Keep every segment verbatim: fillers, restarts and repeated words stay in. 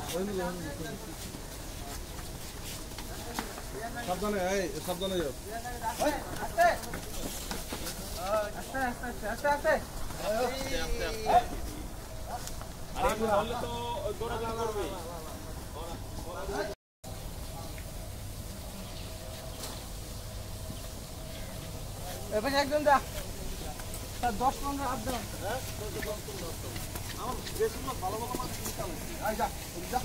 সাবধানে এই সাবধানে যাও আস্তে আস্তে আস্তে আস্তে আস্তে আরে বললে তো দৌড়া করবে এবার একজন দা তার দশ পনেরো হাত দাও হ্যাঁ দশ পনেরো আমার বেশি ভালো ভালো মাছ কিনতে হবে আই যা যা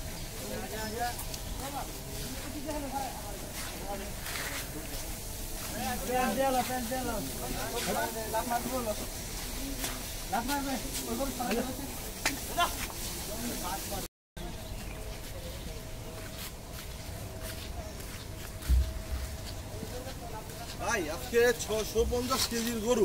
প্যান দেলা প্যান দেলা লাখ মার বলো লাখ মারবে ওই করে সারা যাচ্ছে ভাই আজকে ছশো পঞ্চাশ কেজির গরু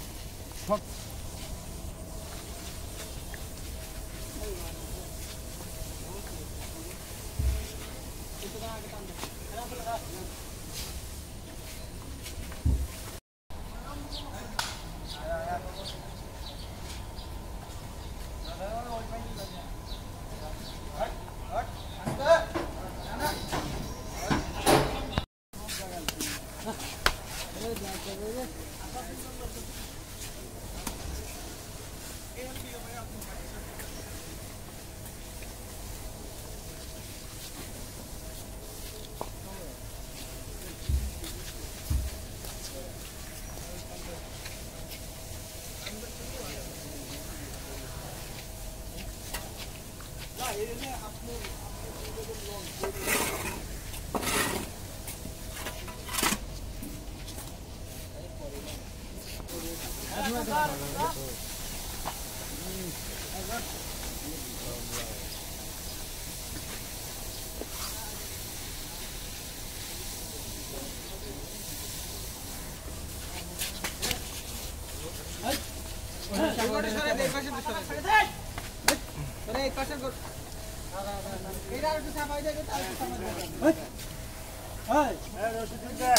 এই পাশে গো এইটা একটু চাপাই দে তাহলে চাপাই দে এই এই রশিদ দে